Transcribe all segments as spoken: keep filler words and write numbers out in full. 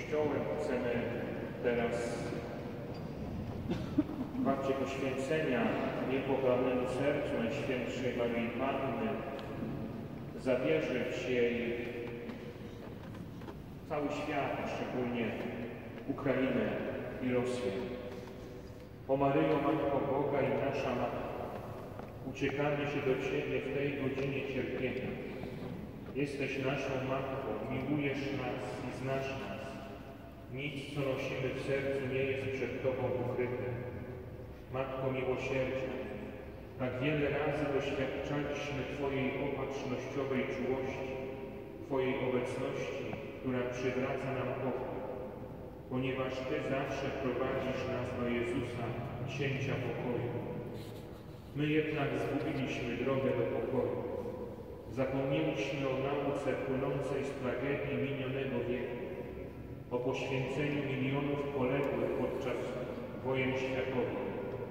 Kościołem. Chcemy teraz w akcie poświęcenia niepokalnemu sercu Najświętszej Maryi Panny zawierzyć jej cały świat, a szczególnie Ukrainę i Rosję. O Maryjo, Matko Boga i nasza Matka, uciekamy się do Ciebie w tej godzinie cierpienia. Jesteś naszą Matką, miłujesz nas i znasz nas. Nic, co nosimy w sercu, nie jest przed Tobą ukryte. Matko miłosierdzia, tak wiele razy doświadczaliśmy Twojej opatrznościowej czułości, Twojej obecności, która przywraca nam pokój, ponieważ Ty zawsze prowadzisz nas do Jezusa, Księcia pokoju. My jednak zgubiliśmy drogę do pokoju. Zapomnieliśmy o nauce płynącej z tragedii minionego wieku, o poświęceniu milionów poległych podczas wojen światowych.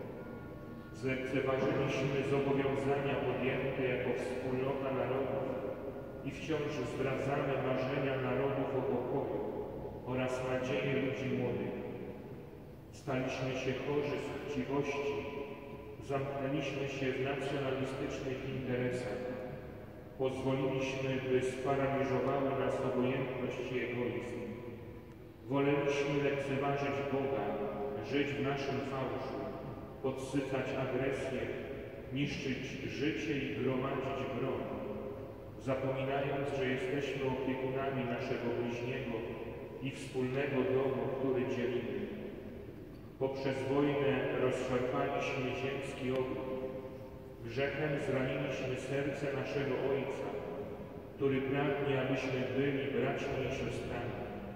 Zlekceważyliśmy zobowiązania podjęte jako wspólnota narodów i wciąż zdradzamy marzenia narodów o pokoju oraz nadzieję ludzi młodych. Staliśmy się chorzy z chciwości, zamknęliśmy się w nacjonalistycznych interesach. Pozwoliliśmy, by sparaliżowały nas obojętność i egoizm. Woleliśmy lekceważyć Boga, żyć w naszym fałszu, podsycać agresję, niszczyć życie i gromadzić broń, zapominając, że jesteśmy opiekunami naszego bliźniego i wspólnego domu, który dzielimy. Poprzez wojnę rozszarpaliśmy ziemski ogród. Grzechem zraniliśmy serce naszego Ojca, który pragnie, abyśmy byli braćmi i siostrami.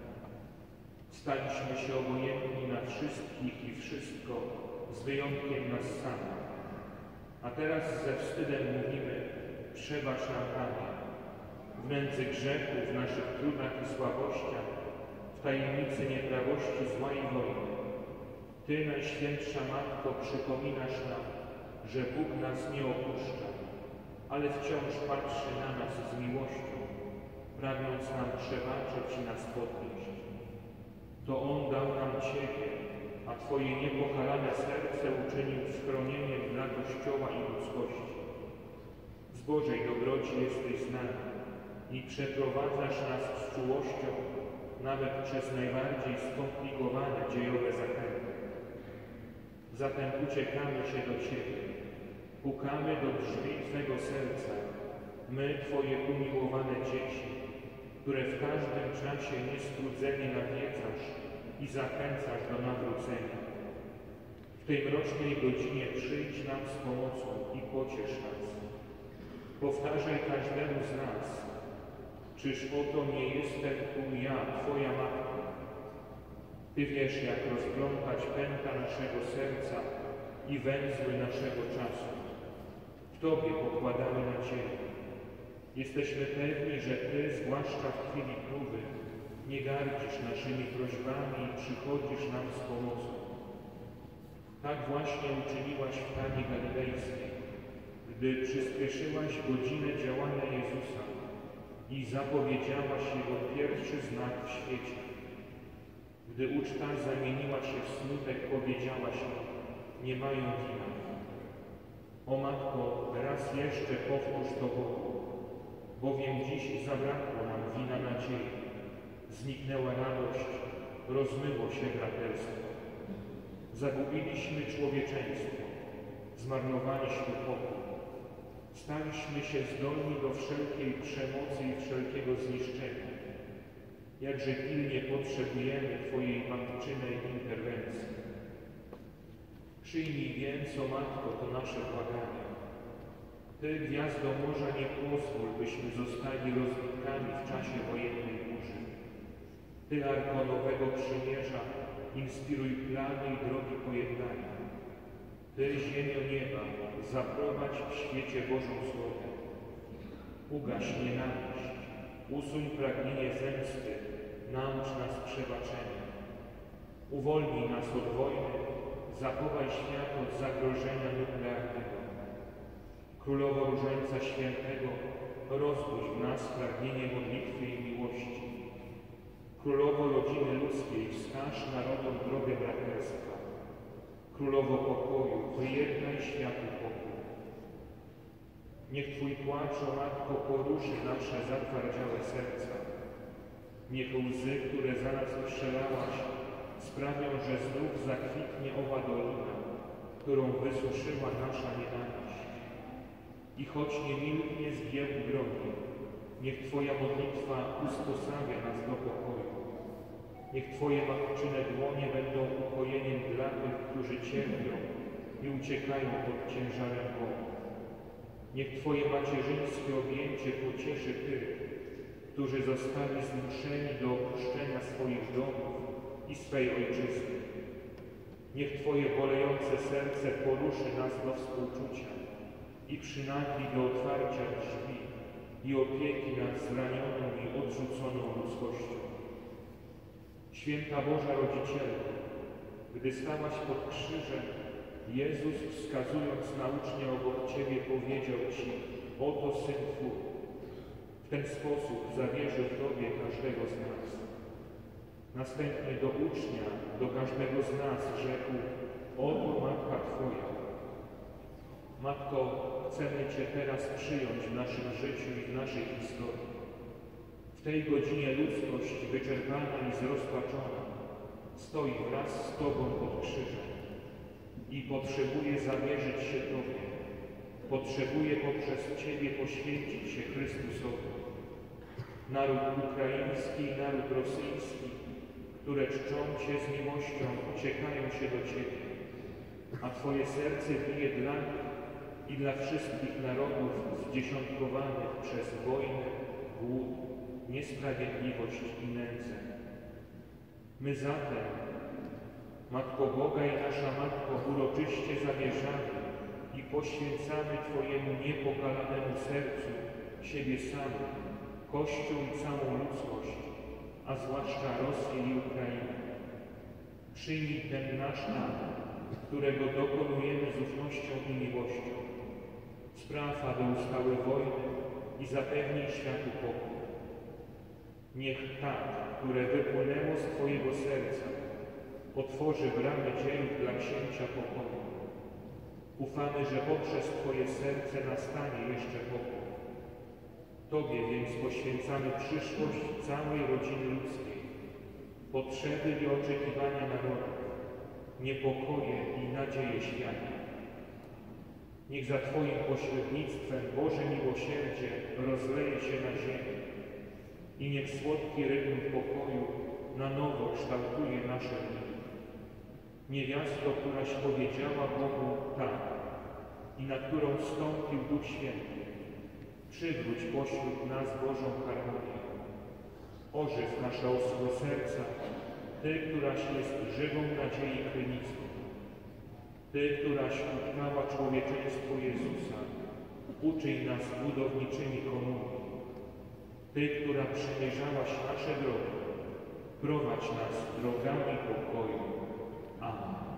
Staliśmy się obojętni na wszystkich i wszystko, z wyjątkiem nas samych. A teraz ze wstydem mówimy: przebacz nam, Panie. W nędzy grzechu, w naszych trudach i słabościach, w tajemnicy nieprawości, zła i wojny, Ty, Najświętsza Matko, przypominasz nam, że Bóg nas nie opuszcza, ale wciąż patrzy na nas z miłością, pragnąc nam przebaczyć i nas podnieść. To On dał nam Ciebie, a Twoje niepokalane serce uczynił schronieniem dla Kościoła i ludzkości. Z Bożej dobroci jesteś z nami i przeprowadzasz nas z czułością nawet przez najbardziej skomplikowane dziejowe zakręty. Zatem uciekamy się do Ciebie, pukamy do drzwi Twego serca, my, Twoje umiłowane dzieci, które w każdym czasie niestrudzenie nawiedzasz i zachęcasz do nawrócenia. W tej mrocznej godzinie przyjdź nam z pomocą i pociesz nas. Powtarzaj każdemu z nas: czyż oto nie jestem tu ja, Twoja Matka? Ty wiesz, jak rozplątać pęta naszego serca i węzły naszego czasu. W Tobie pokładamy nadzieję. Jesteśmy pewni, że Ty, zwłaszcza w chwili próby, nie gardzisz naszymi prośbami i przychodzisz nam z pomocą. Tak właśnie uczyniłaś w Kanie Galilejskiej, gdy przyspieszyłaś godzinę działania Jezusa i zapowiedziałaś Jego pierwszy znak w świecie. Gdy uczta zamieniła się w smutek, powiedziałaś: nie mają wina. O Matko, raz jeszcze powtórz to Bogu, bowiem dziś zabrakło nam wina nadziei. Zniknęła radość, rozmyło się braterstwo. Zagubiliśmy człowieczeństwo, zmarnowaliśmy pokój. Staliśmy się zdolni do wszelkiej przemocy i wszelkiego zniszczenia. Jakże pilnie potrzebujemy Twojej matczynej interwencji. Przyjmij więc, o Matko, to nasze błaganie. Ty, gwiazdo morza, nie pozwól, byśmy zostali rozbitkami w czasie wojennej burzy. Ty, Arko Nowego Przymierza, inspiruj plany i drogi pojednania. Ty, ziemio nieba, zaprowadź w świecie Bożą zgodę. Ugaś nienawiść, usuń pragnienie zemsty, naucz nas przebaczenia. Uwolnij nas od wojny, zachowaj świat od zagrożenia nuklearnego. Królowo Różańca Świętego, rozbudź w nas pragnienie modlitwy i miłości. Królowo rodziny ludzkiej, wskaż narodom drogę braterstwa. Królowo pokoju, wyjednaj światu pokój. Niech Twój płacz, o Matko, poruszy nasze zatwardziałe serca. Niech łzy, które za nas przelałaś, sprawią, że znów zakwitnie owa dolina, którą wysuszyła nasza nienawiść. I choć nie milknie zgiełk drogi, niech Twoja modlitwa usposabia nas do pokoju. Niech Twoje matczyne dłonie będą ukojeniem dla tych, którzy cierpią i uciekają pod ciężarem wody. Niech Twoje macierzyńskie objęcie pocieszy tych, którzy zostali zmuszeni do opuszczenia swoich domów i swej ojczyzny. Niech Twoje bolejące serce poruszy nas do współczucia i przynagli do otwarcia drzwi i opieki nad zranioną i odrzuconą ludzkością. Święta Boża Rodzicielko, gdy stałaś pod krzyżem, Jezus, wskazując na ucznia obok Ciebie, powiedział Ci: oto Syn Twój. W ten sposób zawierzył Tobie każdego z nas. Następnie do ucznia, do każdego z nas rzekł: oto Matka Twoja. Matko, chcemy Cię teraz przyjąć w naszym życiu i w naszej historii. W tej godzinie ludzkość wyczerpana i zrozpaczona stoi wraz z Tobą pod krzyżem i potrzebuje zawierzyć się Tobie. Potrzebuje poprzez Ciebie poświęcić się Chrystusowi. Naród ukraiński i naród rosyjski, które czczą Cię z miłością, uciekają się do Ciebie, a Twoje serce bije dla nich i dla wszystkich narodów zdziesiątkowanych przez wojnę, głód, niesprawiedliwość i nędzę. My zatem, Matko Boga i nasza Matko, uroczyście zamierzamy i poświęcamy Twojemu niepokalanemu sercu siebie samych, Kościół i całą ludzkość, a zwłaszcza Rosję i Ukrainę. Przyjmij ten nasz dar, którego dokonujemy z ufnością i miłością. Spraw, aby ustały wojny i zapewnij światu pokój. Niech tak, które wypłynęło z Twojego serca, otworzy bramy dziejów dla Księcia pokoju. Ufamy, że poprzez Twoje serce nastanie jeszcze pokój. Tobie więc poświęcamy przyszłość całej rodziny ludzkiej, potrzeby i oczekiwania narodów, niepokoje i nadzieje świata. Niech za Twoim pośrednictwem Boże miłosierdzie rozleje się na ziemię i niech słodki rytm pokoju na nowo kształtuje nasze dni. Niewiasto, któraś powiedziała Bogu tak i na którą wstąpił Duch Święty, przywróć pośród nas Bożą harmonię. Ożyw nasze oschłe serca, Ty, któraś jest żywą nadziei krynicą. Ty, któraś utknęła człowieczeństwo Jezusa, uczyń nas budowniczymi komunii. Ty, która przemierzałaś nasze drogi, prowadź nas drogami pokoju. Amen.